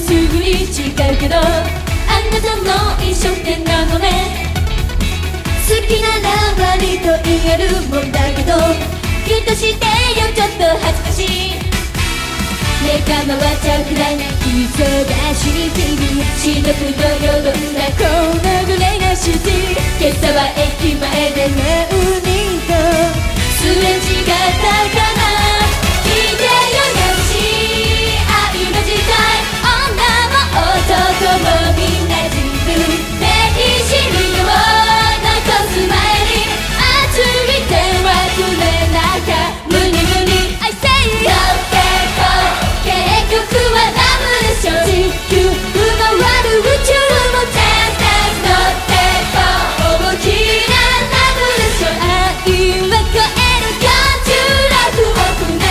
すぐに違うけど、あなたの印象ってなのね。好きなら割と言えるもんだけど、許してよちょっと恥ずかしい。目が回っちゃうくらい忙しい日々、しどくとよどんだこのぐらいが好き。今朝は駅前で何人とすれ違ったかな。聞いてよよし、愛の時代、女も男もみんな自分でいじるよう残す前に、熱い電話くれなきゃ無理無理 I say it。 結局はラブでしょ。地球回る宇宙も全然乗ってこう大きなラブでしょ。愛は超える46億年。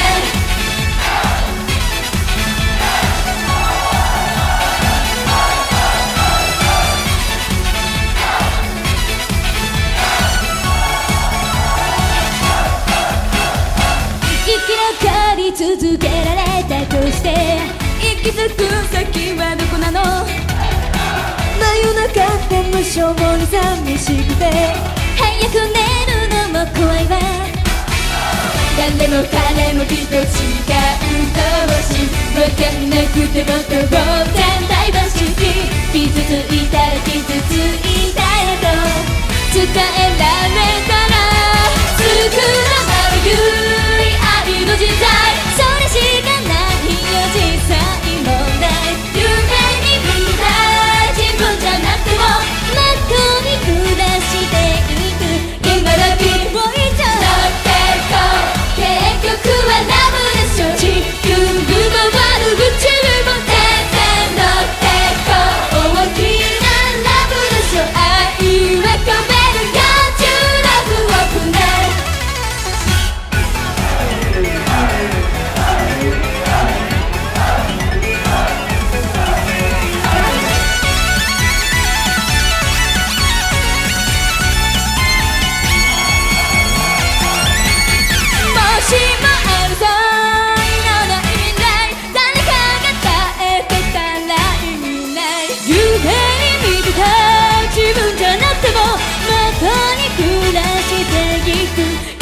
生き残り続けられたとして、行き着く先はどこなの。真夜中でもしょぼに寂しくて早く寝るのも怖いわ。誰も彼もきっと違う同士、わかんなくても当然大好き。傷ついたら傷ついたよと伝えられたら、作らない愛の時代、それしかないよ実際問題。夢に見た自分じゃなくてもまっとうに暮らしていく今時をいちゃう。乗ってこう結局はラブでしょ。地球回る宇宙も全然乗ってこう大きなラブでしょ。愛は込める46億年。もしもある才能ない未来、誰かが耐えてたら意味ない。夢に見てた自分じゃなくてもまとに暮らしていく